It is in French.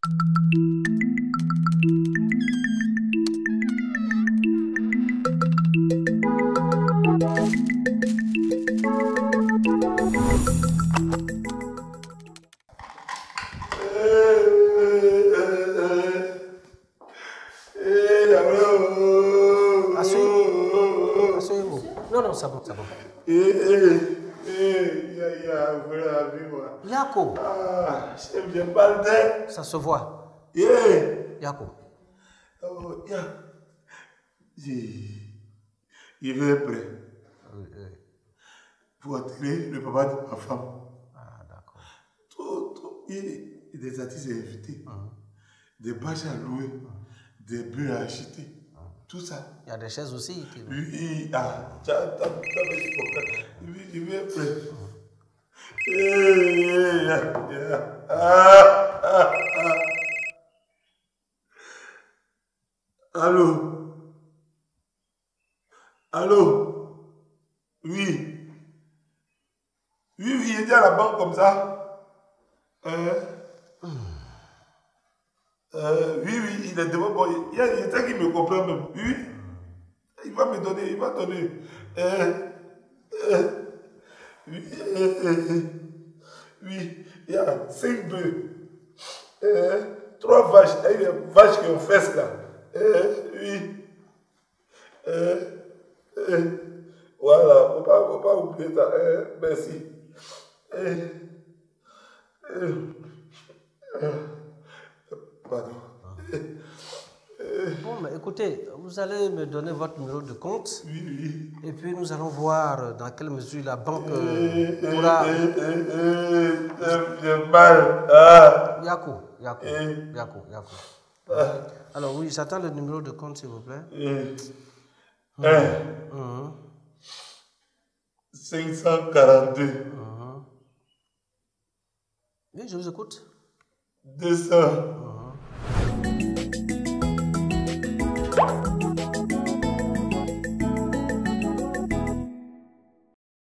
Asseyez-vous. Non, non, c'est bon, c'est bon. Yako. Ah, j'ai pas d'air. Ça se voit. Yako. Oh, il est prêt. Pour attirer le papa de ma femme. Ah, d'accord. Des artistes invités, des bâches à louer, des bœufs à acheter. Tout ça. Il y a des chaises aussi. Oui, il est prêt. Allô? Allô? Oui. Oui, il était à la banque comme ça. Oui, il est devant moi. Il y a quelqu'un qui me comprend même. Oui. Il va me donner, il va donner. Oui, il y a 5 bœufs. 3 vaches. Il y a une vache qui ont fait là. Oui. Voilà, faut pas oublier ça. Merci. Pardon. Bon, mais écoutez, vous allez me donner votre numéro de compte. Oui. Et puis nous allons voir dans quelle mesure la banque pourra... J'ai mal. Yako. Alors oui, j'attends le numéro de compte, s'il vous plaît. 542. Oui, je vous écoute. 200.